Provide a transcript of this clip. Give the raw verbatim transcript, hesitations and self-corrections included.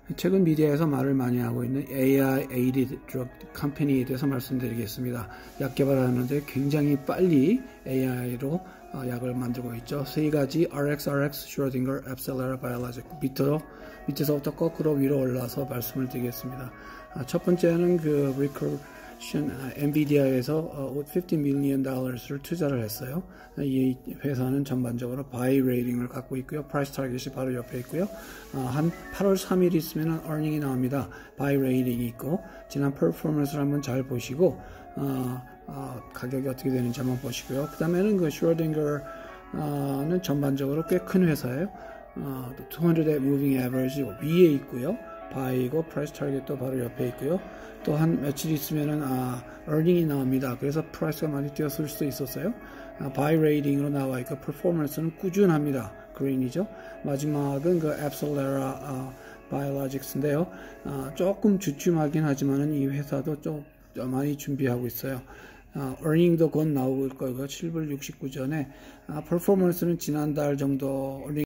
최근 미디어에서 말을 많이 하고 있는 에이아이 aided drug 컴퍼니에 대해서 말씀드리겠습니다. 약 개발하는데 굉장히 빨리 에이아이로 약을 만들고 있죠. 세 가지 알엑스, 알엑스, 슈로딩거, 앱셀레라, 바이올로직 밑으로 밑에서부터 거꾸로 위로 올라서 말씀을 드리겠습니다. 첫 번째는 그 리커션 엔비디아에서 오십 밀리언 달러를 투자를 했어요. 이 회사는 전반적으로 바이 레이팅을 갖고 있고요. 프라이스 타겟이 바로 옆에 있고요. 한 팔월 삼일 있으면 earning이 나옵니다. 바이 레이팅이 있고 지난 퍼포먼스를 한번 잘 보시고 어, 어, 가격이 어떻게 되는지 한번 보시고요. 그 다음에는 그 슈로딩거는 전반적으로 꽤 큰 회사예요. 어, 이백 Moving Average 위에 있고요. 바이고 프라이스 타겟도 바로 옆에 있고요. 또 한 며칠 있으면은 아, earning이 나옵니다. 그래서 프라이스가 많이 뛰었을 수도 있었어요. 아, 바이 레이팅으로 나와 있고 퍼포먼스는 꾸준합니다. 그린이죠. 마지막은 그 앱솔레라 아, 바이올로직스인데요. 아, 조금 주춤하긴 하지만은 이 회사도 좀 많이 준비하고 있어요. 아, earning도 곧 나올 거고요. 칠 불 육십구 전에 아, 퍼포먼스는 지난달 정도